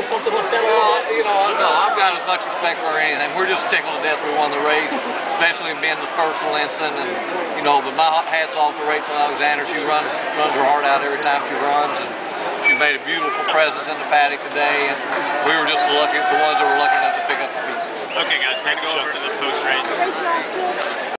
feel something like that? No, I've got as much respect for her as anything. We're just tickled to death we won the race, especially being the first Linson. And but my hat's off to Rachel Alexander. She runs her heart out every time she runs, and she made a beautiful presence in the paddock today. And we were just the ones that were lucky enough to pick up the pieces. Okay, guys, we're going to go over to the post race.